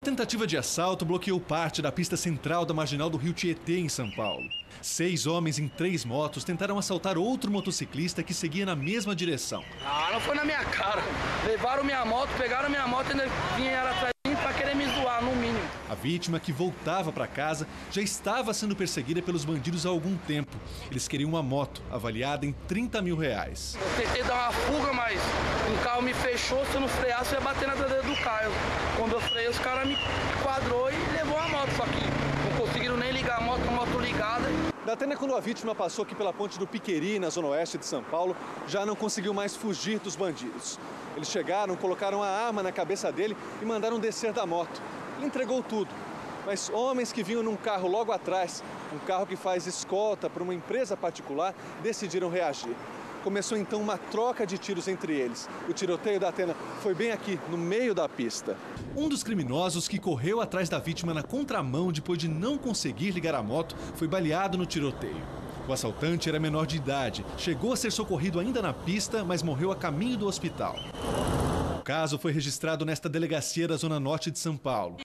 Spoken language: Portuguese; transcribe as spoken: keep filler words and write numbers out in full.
tentativa de assalto bloqueou parte da pista central da Marginal do Rio Tietê, em São Paulo. Seis homens em três motos tentaram assaltar outro motociclista que seguia na mesma direção. Ah, não foi na minha cara. Levaram minha moto, pegaram minha moto e ainda vieram atrás de mim pra querer me zoar, no mínimo. A vítima, que voltava para casa, já estava sendo perseguida pelos bandidos há algum tempo. Eles queriam uma moto avaliada em trinta mil reais. Eu tentei dar uma fuga, mas o carro me fechou. Se eu não freasse, eu ia bater na traseira do carro. Quando eu freiei, os caras me quadrou e levou a moto. Só que não conseguiram nem ligar a moto, a moto ligada. Datena, quando a vítima passou aqui pela ponte do Piqueri, na zona oeste de São Paulo, já não conseguiu mais fugir dos bandidos. Eles chegaram, colocaram a arma na cabeça dele e mandaram descer da moto. Ele entregou tudo, mas homens que vinham num carro logo atrás, um carro que faz escolta para uma empresa particular, decidiram reagir. Começou então uma troca de tiros entre eles. O tiroteio da Atena foi bem aqui, no meio da pista. Um dos criminosos que correu atrás da vítima na contramão depois de não conseguir ligar a moto foi baleado no tiroteio. O assaltante era menor de idade, chegou a ser socorrido ainda na pista, mas morreu a caminho do hospital. O caso foi registrado nesta delegacia da Zona Norte de São Paulo.